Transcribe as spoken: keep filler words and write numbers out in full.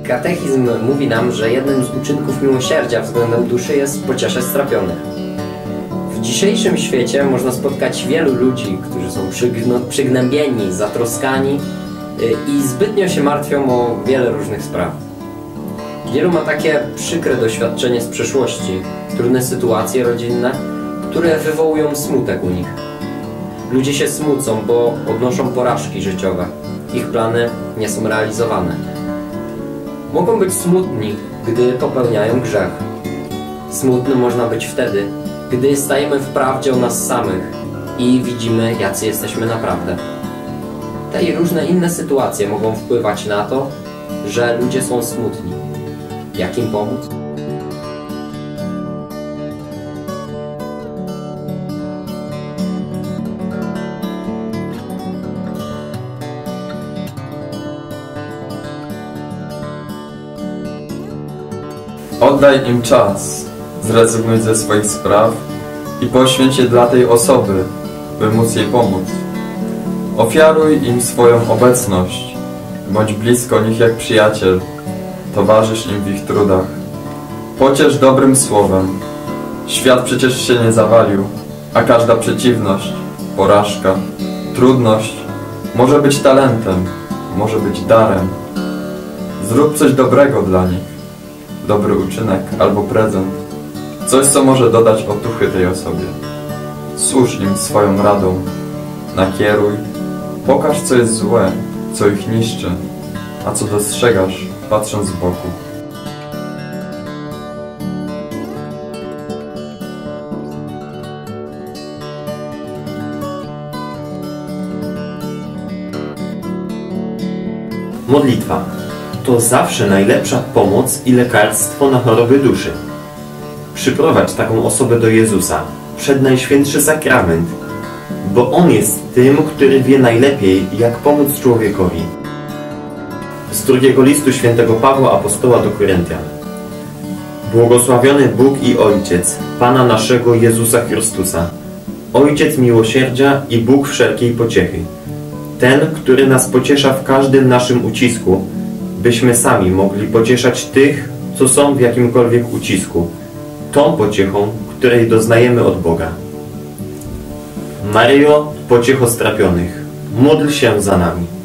Katechizm mówi nam, że jednym z uczynków miłosierdzia względem duszy jest pocieszać strapionych. W dzisiejszym świecie można spotkać wielu ludzi, którzy są przygnębieni, zatroskani i zbytnio się martwią o wiele różnych spraw. Wielu ma takie przykre doświadczenie z przeszłości, trudne sytuacje rodzinne, które wywołują smutek u nich. Ludzie się smucą, bo odnoszą porażki życiowe. Ich plany nie są realizowane. Mogą być smutni, gdy popełniają grzech. Smutnym można być wtedy, gdy stajemy w prawdzie o nas samych i widzimy, jacy jesteśmy naprawdę. Te i różne inne sytuacje mogą wpływać na to, że ludzie są smutni. Jak im pomóc? Oddaj im czas, zrezygnuj ze swoich spraw i poświęć je dla tej osoby, by móc jej pomóc. Ofiaruj im swoją obecność, bądź blisko nich jak przyjaciel, towarzysz im w ich trudach. Pociesz dobrym słowem. Świat przecież się nie zawalił, a każda przeciwność, porażka, trudność może być talentem, może być darem. Zrób coś dobrego dla nich. Dobry uczynek albo prezent. Coś, co może dodać otuchy tej osobie. Służ im swoją radą. Nakieruj. Pokaż, co jest złe, co ich niszczy, a co dostrzegasz, patrząc z boku. Modlitwa to zawsze najlepsza pomoc i lekarstwo na choroby duszy. Przyprowadź taką osobę do Jezusa, przed Najświętszy Sakrament, bo On jest tym, który wie najlepiej, jak pomóc człowiekowi. Z drugiego listu świętego Pawła Apostoła do Koryntian. Błogosławiony Bóg i Ojciec, Pana naszego Jezusa Chrystusa, Ojciec miłosierdzia i Bóg wszelkiej pociechy, ten, który nas pociesza w każdym naszym ucisku, byśmy sami mogli pocieszać tych, co są w jakimkolwiek ucisku, tą pociechą, której doznajemy od Boga. Maryjo, pociecho strapionych, módl się za nami.